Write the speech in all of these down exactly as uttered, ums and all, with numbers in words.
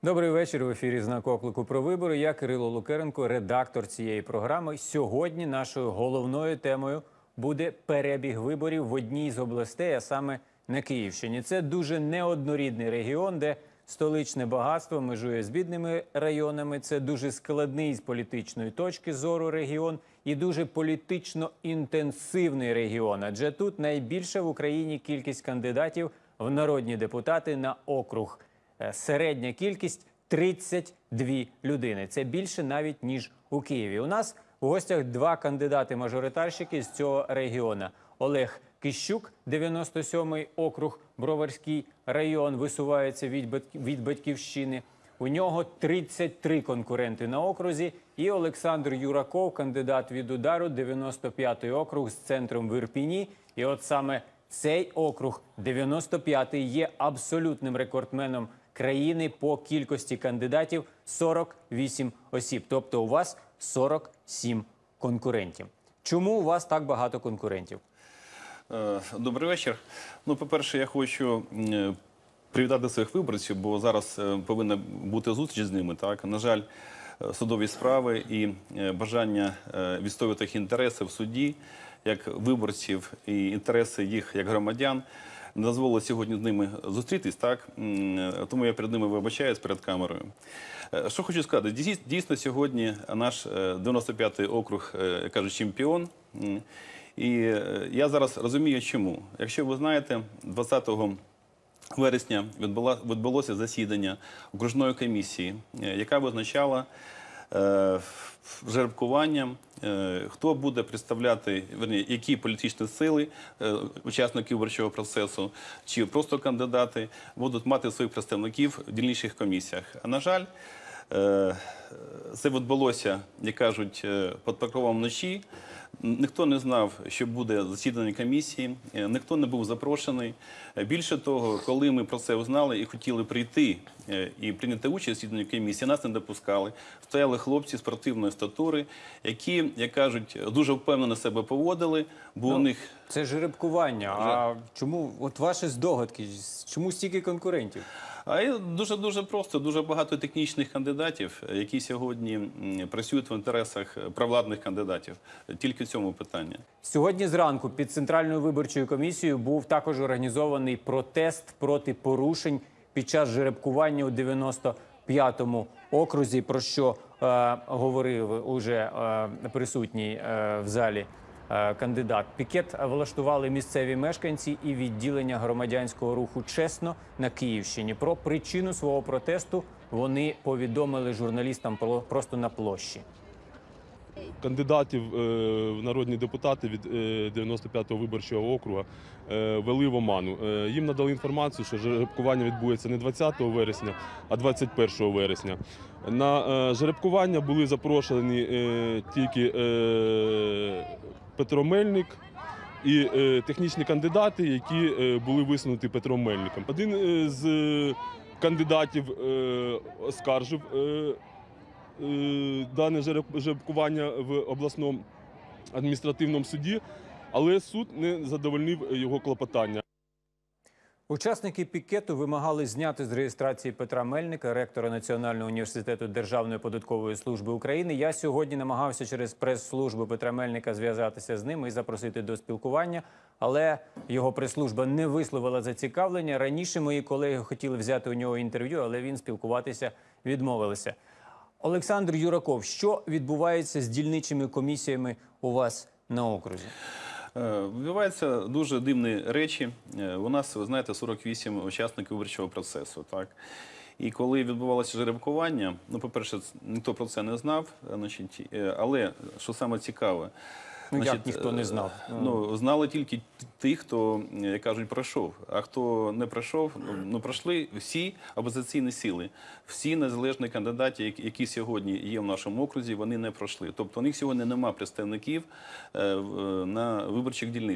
Добрий вечір. В ефірі «Знак оклику про вибори». Я Кирило Лукеренко, редактор цієї програми. Сьогодні нашою головною темою буде перебіг виборів в одній з областей, а саме на Київщині. Це дуже неоднорідний регіон, де столичне багатство межує з бідними районами. Це дуже складний з політичної точки зору регіон і дуже політично інтенсивний регіон. Адже тут найбільша в Україні кількість кандидатів в народні депутати на округ. Середня кількість – тридцять дві людини. Це більше навіть, ніж у Києві. У нас у гостях два кандидати-мажоритарщики з цього регіону. Олег Кищук, дев'яносто сьомий округ, Броварський район, висувається від Батьківщини. У нього тридцять три конкуренти на окрузі. І Олександр Юраков, кандидат від «Удару», дев'яносто п'ятий округ з центром в Ірпіні. І от саме цей округ, дев'яносто п'ятий, є абсолютним рекордсменом країни по кількості кандидатів – сорок вісім осіб. Тобто у вас сорок сім конкурентів. Чому у вас так багато конкурентів? Добрий вечір. Ну, по-перше, я хочу привітати своїх виборців, бо зараз повинна бути зустріч з ними. Так? На жаль, судові справи і бажання відстоювати їх інтереси в суді, як виборців і інтереси їх як громадян, не дозволило сьогодні з ними зустрітись, так? Тому я перед ними вибачаюсь перед камерою. Що хочу сказати, дійсно сьогодні наш дев'яносто п'ятий округ, як кажуть, чемпіон. І я зараз розумію, чому. Якщо ви знаєте, двадцятого вересня відбулося засідання окружної комісії, яка визначала жеребкуванням, хто буде представляти, верні, які політичні сили, учасники виборчого процесу, чи просто кандидати будуть мати своїх представників в дільничних комісіях. А на жаль, це відбулося, як кажуть, під покровом ночі. Ніхто не знав, що буде засідання комісії, ніхто не був запрошений. Більше того, коли ми про це узнали і хотіли прийти і прийняти участь в засіданні комісії, нас не допускали. Стояли хлопці спортивної статури, які, як кажуть, дуже впевнено себе поводили, бо ну, у них... Це жеребкування. А чому, от ваші здогадки, чому стільки конкурентів? А дуже-дуже просто, дуже багато технічних кандидатів, які сьогодні працюють в інтересах провладних кандидатів. Тільки в цьому питання. Сьогодні зранку під Центральною виборчою комісією був також організований протест проти порушень під час жеребкування у дев'яносто п'ятому окрузі, про що е, говорив уже е, присутній е, в залі кандидат. Пікет влаштували місцеві мешканці і відділення громадянського руху «Чесно» на Київщині. Про причину свого протесту вони повідомили журналістам просто на площі. Кандидатів в народні депутати від дев'яносто п'ятого виборчого округу вели в оману. Їм надали інформацію, що жеребкування відбудеться не двадцятого вересня, а двадцять першого вересня. На жеребкування були запрошені тільки Петро Мельник і технічні кандидати, які були висунуті Петром Мельником. Один з кандидатів оскаржив дане жеребкування в обласному адміністративному суді, але суд не задовольнив його клопотання. Учасники пікету вимагали зняти з реєстрації Петра Мельника, ректора Національного університету Державної податкової служби України. Я сьогодні намагався через прес-службу Петра Мельника зв'язатися з ним і запросити до спілкування, але його прес-служба не висловила зацікавлення. Раніше мої колеги хотіли взяти у нього інтерв'ю, але він спілкуватися відмовився. Олександр Юраков, що відбувається з дільничими комісіями у вас на окрузі? Відбуваються дуже дивні речі. У нас, ви знаєте, сорок вісім учасників виборчого процесу. Так? І коли відбувалося жеребкування, ну, по-перше, ніхто про це не знав, значить, але, що саме цікаве, Ну, значить, як ніхто не знав? Ну, знали тільки ті, хто, як кажуть, пройшов. А хто не пройшов, ну, пройшли всі опозиційні сили. Всі незалежні кандидати, які сьогодні є в нашому окрузі, вони не пройшли. Тобто у них сьогодні немає представників на виборчих дільницях.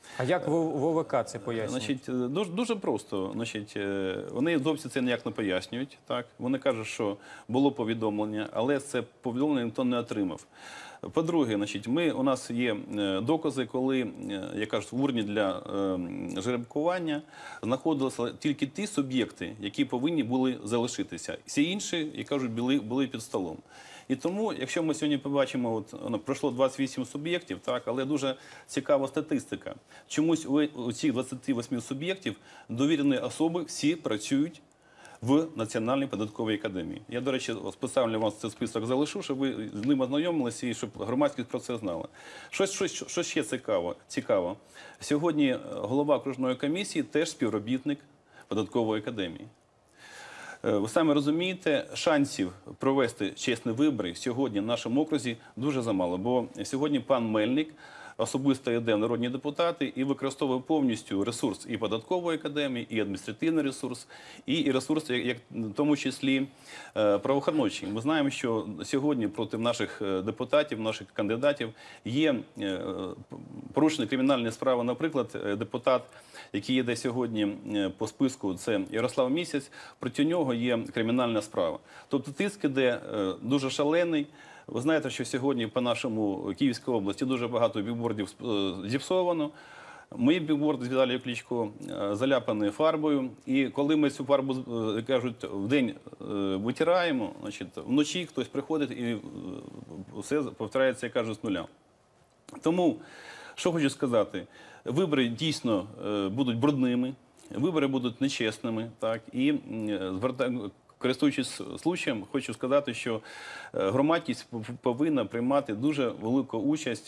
А як в в ОВК це пояснює? Значить, е, дуже, дуже просто. Значить, е, вони зовсім це ніяк не пояснюють. Так? Вони кажуть, що було повідомлення, але це повідомлення ніхто не отримав. По-друге, значить, ми, у нас є е, докази, коли, е, як кажуть, в урні для е, жеребкування знаходилися тільки ті суб'єкти, які повинні були залишитися. Всі інші, як кажуть, були, були під столом. І тому, якщо ми сьогодні побачимо, от воно пройшло двадцять вісім суб'єктів, так, але дуже цікава статистика. Чомусь у, у цих двадцяти восьми суб'єктів довірені особи всі працюють в Національній податковій академії. Я, до речі, спеціально вам цей список залишу, щоб ви з ним ознайомилися і щоб громадськість про це знала. Що, що, що ще цікаво? цікаво? Сьогодні голова окружної комісії теж співробітник податкової академії. Ви самі розумієте, шансів провести чесні вибори сьогодні в нашому окрузі дуже замало, бо сьогодні пан Мельник особисто йде в народні депутати і використовує повністю ресурс і податкової академії, і адміністративний ресурс, і ресурс, як в тому числі правоохоронний. Ми знаємо, що сьогодні проти наших депутатів, наших кандидатів є порушені кримінальні справи. Наприклад, депутат, який йде сьогодні по списку, це Ярослав Місяць, проти нього є кримінальна справа. Тобто тиск іде дуже шалений. Ви знаєте, що сьогодні по нашому Київській області дуже багато бігбордів зіпсовано. Мої бігборди з Віталієм Кличко заляпані фарбою. І коли ми цю фарбу, кажуть, в день витираємо, значить, вночі хтось приходить і все повторяється, як кажуть, з нуля. Тому, що хочу сказати, вибори дійсно будуть брудними, вибори будуть нечесними, так, і звертаю. Користуючись случаєм, хочу сказати, що громадськість повинна приймати дуже велику участь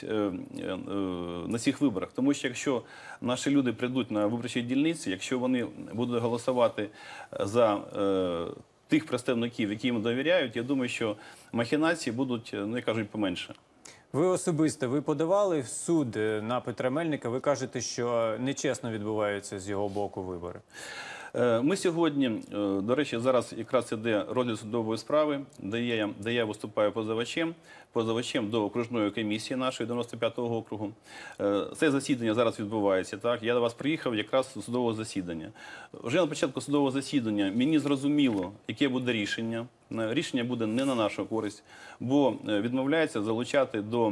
на цих виборах. Тому що якщо наші люди прийдуть на виборчі дільниці, якщо вони будуть голосувати за тих представників, які їм довіряють, я думаю, що махінації будуть, ну, як кажуть, поменше. Ви особисто, ви подавали в суд на Петра Мельника, ви кажете, що нечесно відбуваються з його боку вибори. Ми сьогодні, до речі, зараз якраз іде розгляд судової справи, де я, де я виступаю позивачем, позивачем до окружної комісії нашої дев'яносто п'ятого округу. Це засідання зараз відбувається. Так? Я до вас приїхав якраз з судового засідання. Вже на початку судового засідання мені зрозуміло, яке буде рішення. Рішення буде не на нашу користь, бо відмовляється залучати до,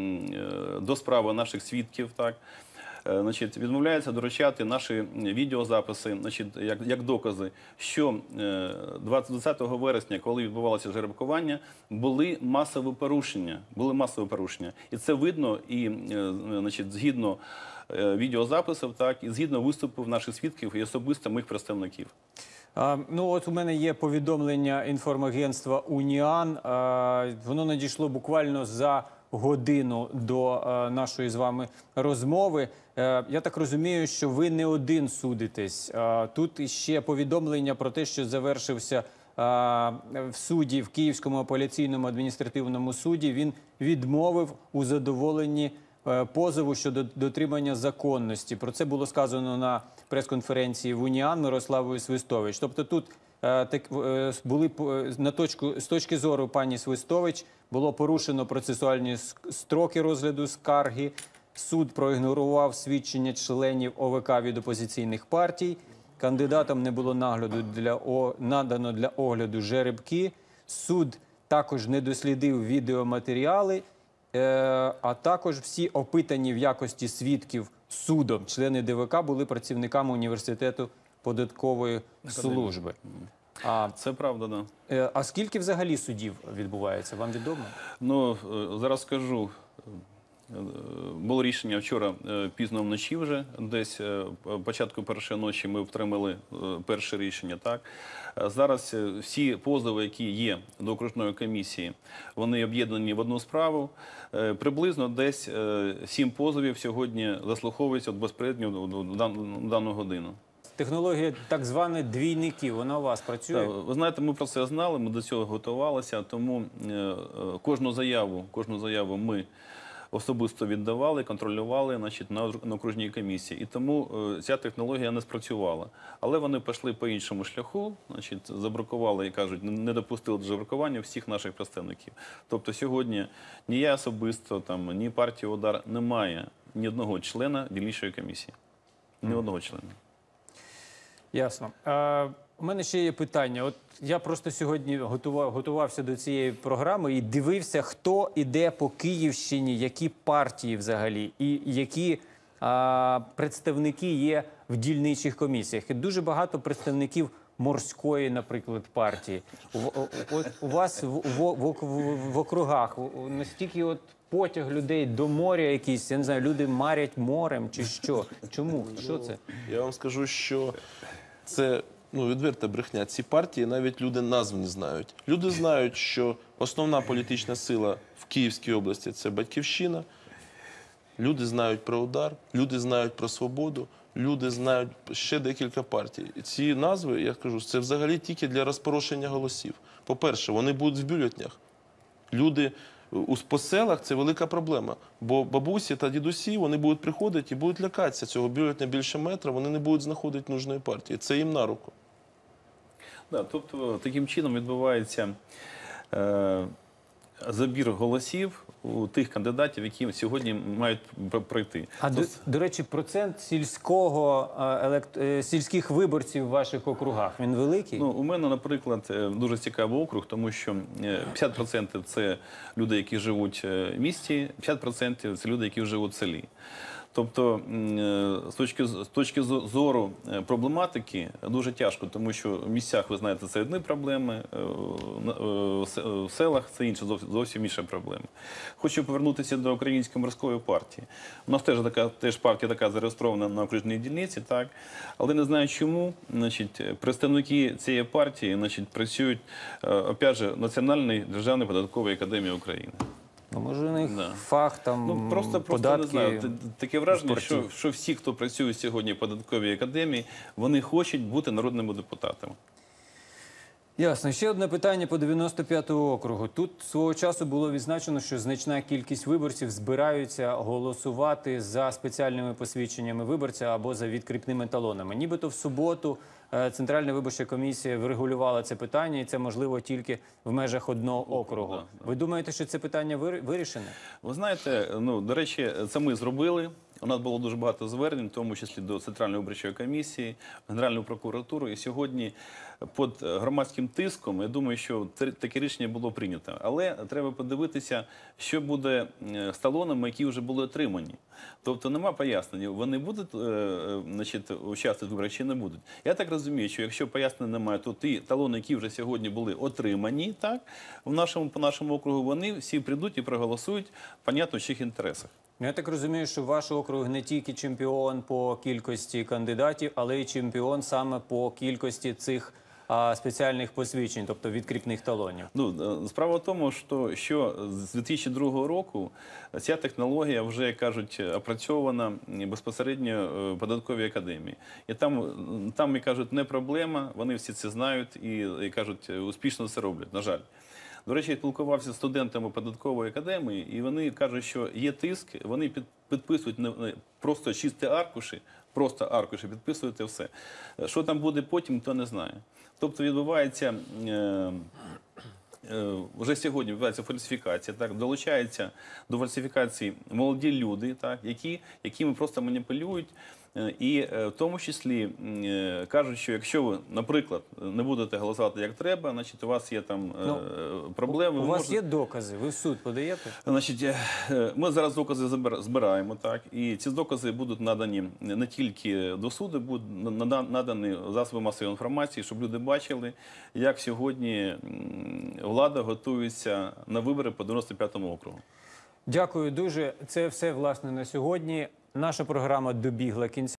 до справи наших свідків. Так? Значить, відмовляється доручати наші відеозаписи, значить, як, як докази, що двадцятого вересня, коли відбувалося жеребкування, були масові порушення. Були масові порушення. І це видно і, значить, згідно відеозаписів, так, і згідно виступів наших свідків і особисто моїх представників. А, ну, от у мене є повідомлення інформагентства «Уніан». А, воно надійшло буквально за годину до а, нашої з вами розмови. А, я так розумію, що ви не один судитесь. А, тут іще повідомлення про те, що завершився а, в суді, в Київському апеляційному адміністративному суді. Він відмовив у задоволенні позову щодо дотримання законності. Про це було сказано на прес-конференції в «Уніан» Мирославою Свистович. Тобто тут е, так, е, були на точку, з точки зору пані Свистович було порушено процесуальні строки розгляду скарги. Суд проігнорував свідчення членів ОВК від опозиційних партій. Кандидатам не було нагляду для, о, надано для огляду жеребки. Суд також не дослідив відеоматеріали. А також всі опитані в якості свідків судом члени ДВК були працівниками університету податкової служби. А це правда, да. А скільки взагалі судів відбувається? Вам відомо? Ну, зараз скажу. Було рішення вчора пізно вночі вже, десь початку першої ночі ми отримали перше рішення. Так? Зараз всі позови, які є до окружної комісії, вони об'єднані в одну справу. Приблизно десь сім позовів сьогодні заслуховуються безпосередньо в дану годину. Технологія так званих двійників, вона у вас працює? Так, ви знаєте, ми про це знали, ми до цього готувалися, тому кожну заяву, кожну заяву ми особисто віддавали, контролювали, значить, на, на окружній комісії. І тому е, ця технологія не спрацювала. Але вони пішли по іншому шляху, значить, забракували, і кажуть, не допустили до забракування всіх наших представників. Тобто сьогодні ні я особисто, там, ні партія «Удар» не має ні одного члена дільничої комісії. Ні одного члена. Ясно. А, у мене ще є питання. От я просто сьогодні готував, готувався до цієї програми і дивився, хто іде по Київщині, які партії взагалі, і які а, представники є в дільничих комісіях. І дуже багато представників морської, наприклад, партії. У, у, от у вас в, в, в, в, в округах у- настільки от потяг людей до моря якийсь, я не знаю, люди марять морем чи що? Чому? Що це? Я вам скажу, що це ну, відверта брехня. Ці партії навіть люди назв не знають. Люди знають, що основна політична сила в Київській області – це «Батьківщина». Люди знають про «Удар», люди знають про «Свободу», люди знають ще декілька партій. І ці назви, я кажу, це взагалі тільки для розпорошення голосів. По-перше, вони будуть в бюлетнях. Люди у по селах – це велика проблема, бо бабусі та дідусі, вони будуть приходити і будуть лякатися цього бюлетня більше метра, вони не будуть знаходити нужної партії. Це їм на руку. Да, тобто таким чином відбувається е, забір голосів у тих кандидатів, які сьогодні мають пр- пройти. А до, Тобто, до речі, процент сільського е, елект... е, сільських виборців в ваших округах він великий? ну, у мене, наприклад, е, дуже цікавий округ, тому що е, п'ятдесят відсотків це люди, які живуть е, в місті, п'ятдесят відсотків це люди, які живуть в селі. Тобто, м, е, з точки, з точки зо- зору е, проблематики дуже тяжко, тому що в місцях, ви знаєте, це одні проблеми, е, на- е, в се- в селах це інше, зовсім, зовсім інша проблема. Хочу повернутися до Української морської партії. У нас теж така теж партія така зареєстрована на окружній дільниці, так, але не знаю чому. Значить, представники цієї партії, значить, працюють е, опять же, в Національній державній податковій академії України. Ну, може, у них Да. фах там, Ну просто просто податки. не знаю. Т- Таке враження, спортів. що, що всі, хто працює сьогодні в податковій академії, вони хочуть бути народними депутатами. Ясно. Ще одне питання по дев'яносто п'ятому округу. Тут свого часу було відзначено, що значна кількість виборців збираються голосувати за спеціальними посвідченнями виборця або за відкріпними талонами. Нібито в суботу е, Центральна виборча комісія врегулювала це питання, і це можливо тільки в межах одного округу. да, да. Ви думаєте, що це питання вир- вирішене? Ви знаєте, ну до речі, це ми зробили. У нас було дуже багато звернень, в тому числі до Центральної виборчої комісії, Генеральної прокуратури. І сьогодні під громадським тиском, я думаю, що це- таке рішення було прийнято. Але треба подивитися, що буде е, з талонами, які вже були отримані. Тобто нема пояснення, вони будуть е, е, значить, участвувати в виборах чи не будуть. Я так розумію, що якщо пояснення немає, то ті талони, які вже сьогодні були отримані, так, в нашому, по нашому округу, вони всі прийдуть і проголосують, понятно, в чиїх інтересах. Ну, я так розумію, що ваш округ не тільки чемпіон по кількості кандидатів, але й чемпіон саме по кількості цих а, спеціальних посвідчень, тобто відкріпних талонів. Ну, е, справа в тому, що, що з дві тисячі другого року ця технологія вже, як кажуть, опрацьована безпосередньо е, в податковій академії. І там, м, там, як кажуть, не проблема, вони всі це знають і, як кажуть, успішно це роблять, на жаль. До речі, я спілкувався з студентами податкової академії, і вони кажуть, що є тиск, вони під, підписують не, не просто чисті аркуші, просто аркуші, підписують і все. Що там буде потім, ніхто не знає. Тобто відбувається, е, е, вже сьогодні відбувається фальсифікація, так, долучаються до фальсифікації молоді люди, так, які, якими просто маніпулюють. Е, І е, в тому числі е, кажуть, що якщо ви, наприклад, не будете голосувати як треба, значить у вас є там е, Ну, проблеми. У ви вас можете- є докази? Ви в суд подаєте? Значить, е, ми зараз докази забира- збираємо, так, і ці докази будуть надані не тільки до суду, будуть на- на- надані засоби масової інформації, щоб люди бачили, як сьогодні м, влада готується на вибори по дев'яносто п'ятому округу. Дякую дуже. Це все, власне, на сьогодні. Наша програма добігла кінця.